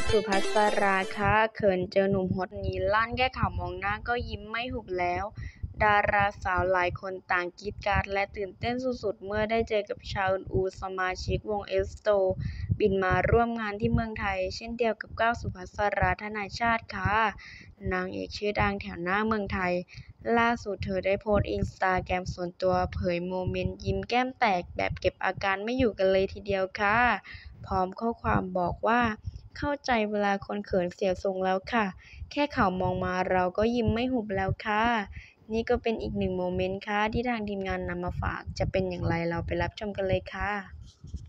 สุภัสสราคะเขินเจอหนุ่มฮอตนี้ลั่นแค่ข่าวมองหน้าก็ยิ้มไม่หุบแล้วดาราสาวหลายคนต่างกรี๊ดกราดและตื่นเต้นสุดๆเมื่อได้เจอกับชาอึนอูสมาชิกวงเอสโตบินมาร่วมงานที่เมืองไทยเช่นเดียวกับก้าวสุภัสสราธนชาติค่ะนางเอกชื่อดังแถวหน้าเมืองไทยล่าสุดเธอได้โพสต์อินสตาแกรมส่วนตัวเผยโมเมนต์ยิ้มแก้มแตกแบบเก็บอาการไม่อยู่กันเลยทีเดียวค่ะพร้อมข้อความบอกว่าเข้าใจเวลาคนเขินเสียทรงแล้วค่ะแค่เขามองมาเราก็ยิ้มไม่หุบแล้วค่ะนี่ก็เป็นอีกหนึ่งโมเมนต์ค่ะที่ทางทีมงานนำมาฝากจะเป็นอย่างไรเราไปรับชมกันเลยค่ะ